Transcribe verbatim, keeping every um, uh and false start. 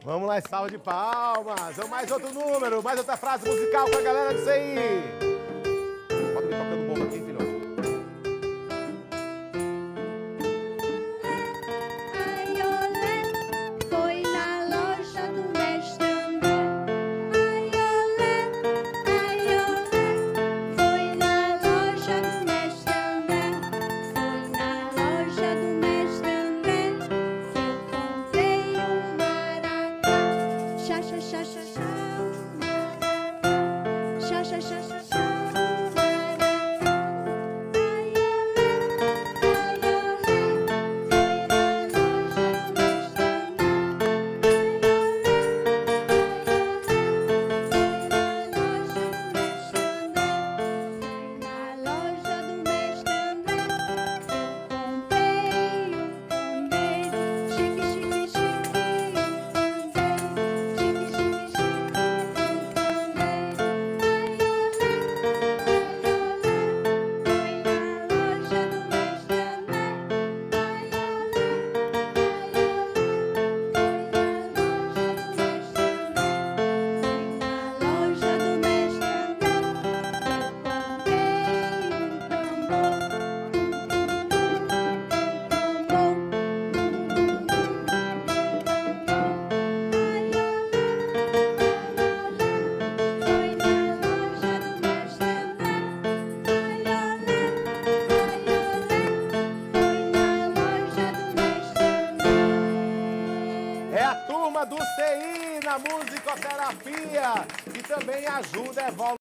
Vamos lá, salva de palmas. Vamos mais outro número, mais outra frase musical pra galera disso aí. Pode me tocando bomba aqui, filhote. Ai, olé, foi na loja do mestre André. Ai, olé, ai, olé, foi na loja do mestre André. Foi na loja do mestre André que eu comprei um maracá. Xa, xa, xa, xa, xa, um maracá. Xa, xa, xa, xa, xa, um maracá. Ai, olé, ai, olé. É a turma do C I na musicoterapia, que também ajuda, evolui.